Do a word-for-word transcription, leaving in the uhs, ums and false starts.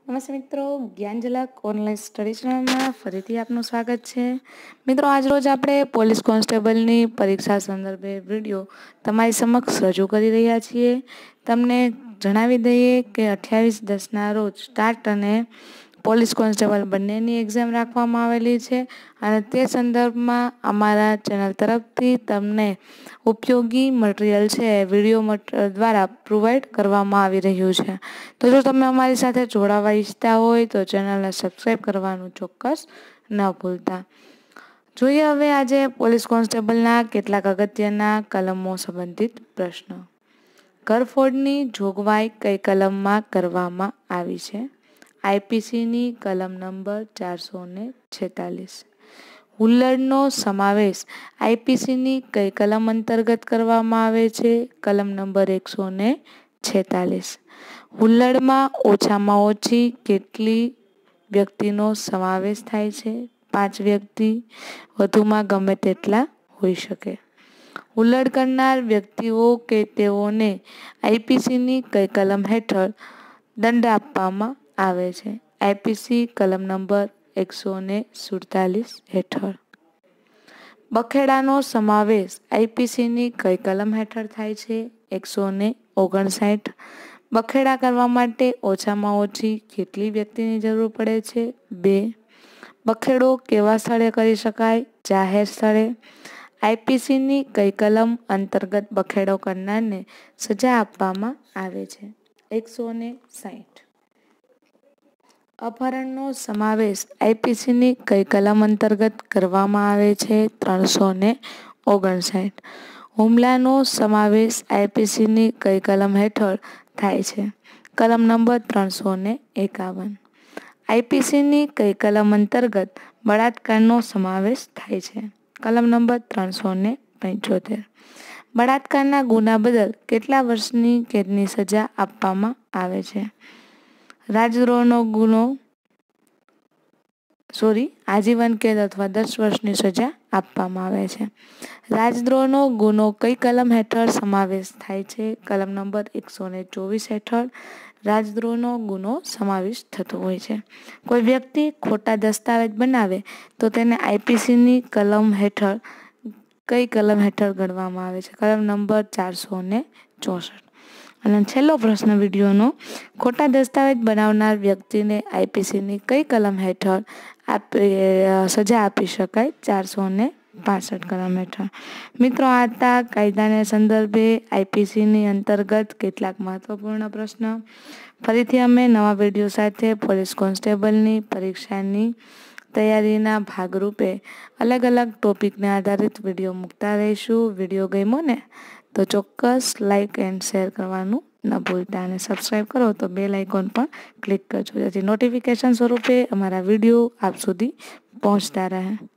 નમસ્તે મિત્રો, જ્ઞાન ઝલક ઓનલાઈન સ્ટડી ચેનલમાં ફરીથી આપનું સ્વાગત છે. મિત્રો, આજ રોજ આપણે પોલીસ કોન્સ્ટેબલની પરીક્ષા સંદર્ભે વિડીયો તમારી સમક્ષ રજૂ કરી રહ્યા છીએ. તમને જણાવી દઈએ કે અઠ્યાવીસ દસના રોજ સ્ટાર્ટ અને પોલીસ કોન્સ્ટેબલ બંનેની એક્ઝામ રાખવામાં આવેલી છે અને તે સંદર્ભમાં અમારા ચેનલ તરફથી તમને ઉપયોગી મટીરિયલ છે વિડીયો દ્વારા પ્રોવાઈડ કરવામાં આવી રહ્યું છે. તો જો તમે અમારી સાથે જોડાવા ઈચ્છતા હોય તો ચેનલને સબસ્ક્રાઈબ કરવાનું ચોક્કસ ન ભૂલતા. જોઈએ હવે આજે પોલીસ કોન્સ્ટેબલના કેટલાક અગત્યના કલમો સંબંધિત પ્રશ્નો. ઘરફોડની જોગવાઈ કઈ કલમમાં કરવામાં આવી છે? આઈપીસીની કલમ નંબર ચારસો ને છેતાલીસ. હુલ્લડનો સમાવેશ આઈપીસીની કઈ કલમ અંતર્ગત કરવામાં આવે છે? કલમ નંબર એકસો ને છેતાલીસ. હુલ્લડમાં ઓછામાં ઓછી કેટલી વ્યક્તિનો સમાવેશ થાય છે? પાંચ વ્યક્તિ. વધુમાં ગમે તેટલા હોઈ શકે. હુલ્લડ કરનાર વ્યક્તિઓ કે તેઓને આઈપીસીની કઈ કલમ હેઠળ દંડ આપવામાં આવે છે? આઈપીસી કલમ નંબર એકસો ને સુડતાલીસ હેઠળ. બખેડાનો સમાવેશ આઈપીસીની કઈ કલમ હેઠળ થાય છે? એકસો ને ઓગણસાઠ. બખેડા કરવા માટે ઓછામાં ઓછી કેટલી વ્યક્તિની જરૂર પડે છે? બે. બખેડો કેવા સ્થળે કરી શકાય? જાહેર સ્થળે. આઈપીસીની કઈ કલમ અંતર્ગત બખેડો કરનારને સજા આપવામાં આવે છે? એકસો ને સાઠ. અપહરણનો સમાવેશ આઈપીસીની કઈ કલમ અંતર્ગત કરવામાં આવે છે? ત્રણસો ને ઓગણસાઠ. હુમલાનો સમાવેશ આઈપીસીની કઈ કલમ હેઠળ થાય છે? કલમ નંબર ત્રણસો ને એકાવન. આઈપીસીની કઈ કલમ અંતર્ગત બળાત્કારનો સમાવેશ થાય છે? કલમ નંબર ત્રણસો ને પંચોતેર. બળાત્કારના ગુના બદલ કેટલા વર્ષની કેદની સજા આપવામાં આવે છે? રાજદ્રોહનો ગુનો સોરી આજીવન કેદ અથવા દસ વર્ષની સજા આપવામાં આવે છે. રાજદ્રોહનો ગુનો કઈ કલમ હેઠળ સમાવેશ થાય છે? કલમ નંબર એકસો ને ચોવીસ હેઠળ રાજદ્રોહનો ગુનો સમાવેશ થતો હોય છે. કોઈ વ્યક્તિ ખોટા દસ્તાવેજ બનાવે તો તેને આઈપીસીની કલમ હેઠળ કઈ કલમ હેઠળ ગણવામાં આવે છે? કલમ નંબર ચારસો ને ચોસઠ. અને છેલ્લો પ્રશ્ન વિડીયોનો, ખોટા દસ્તાવેજ બનાવનાર વ્યક્તિને આઈપીસીની કઈ કલમ હેઠળ આપી સજા આપી શકાય? ચારસો ને પાસઠ કલમ હેઠળ. મિત્રો, આ હતા કાયદાને સંદર્ભે આઈપીસીની અંતર્ગત કેટલાક મહત્વપૂર્ણ પ્રશ્ન. ફરીથી અમે નવા વિડીયો સાથે પોલીસ કોન્સ્ટેબલની પરીક્ષાની તૈયારીના ભાગરૂપે અલગ અલગ ટોપિકને આધારિત વિડીયો મૂકતા રહીશું. વિડીયો ગમ્યો ને તો ચોક્કસ લાઇક એન્ડ શેર કરવાનું ન ભૂલતા અને સબસ્ક્રાઈબ કરો તો બેલ આઇકોન પણ ક્લિક કરજો જેથી નોટિફિકેશન સ્વરૂપે અમારા વિડીયો આપ સુધી પહોંચતા રહે.